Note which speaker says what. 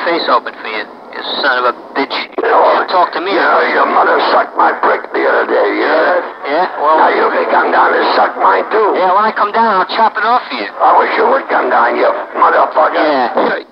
Speaker 1: face open for you, you son of a bitch.
Speaker 2: You know,
Speaker 1: Talk to me.
Speaker 2: You know, your mother sucked my prick the other day, you know that?
Speaker 1: Yeah, well...
Speaker 2: Now you can come down and suck mine, too.
Speaker 1: Yeah, when I come down, I'll chop it off for you.
Speaker 2: I wish you would come down, you motherfucker.
Speaker 1: Yeah.